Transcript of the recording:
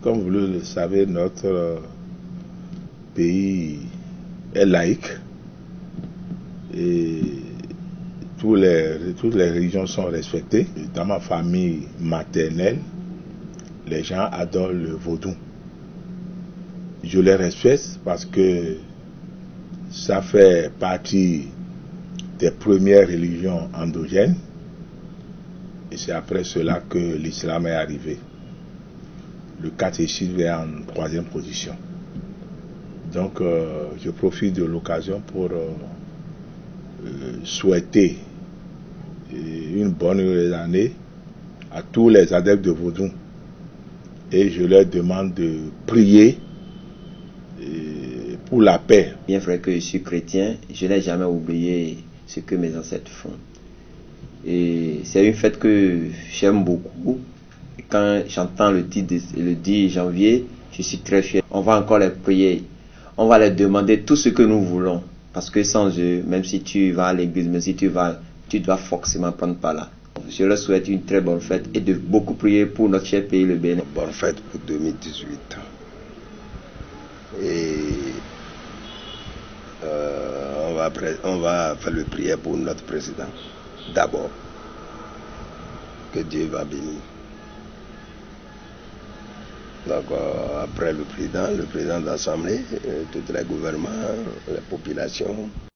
Comme vous le savez, notre pays est laïque et toutes les religions sont respectées. Dans ma famille maternelle, les gens adorent le vaudou. Je les respecte parce que ça fait partie des premières religions endogènes et c'est après cela que l'islam est arrivé. Le catéchisme est en 3e position. Donc je profite de l'occasion pour souhaiter une bonne année à tous les adeptes de vaudou et je leur demande de prier pour la paix. Bien vrai que je suis chrétien, je n'ai jamais oublié ce que mes ancêtres font. Et c'est une fête que j'aime beaucoup. Et quand j'entends le 10 janvier, je suis très fier. On va encore les prier. On va leur demander tout ce que nous voulons. Parce que sans eux, même si tu vas à l'église, même si tu dois forcément prendre par là. Je leur souhaite une très bonne fête et de beaucoup prier pour notre cher pays, le Bénin. Bonne fête pour 2018. Et on va faire le prière pour notre président. D'abord, que Dieu va bénir. Donc après le président de l'Assemblée, tous les gouvernements, les populations.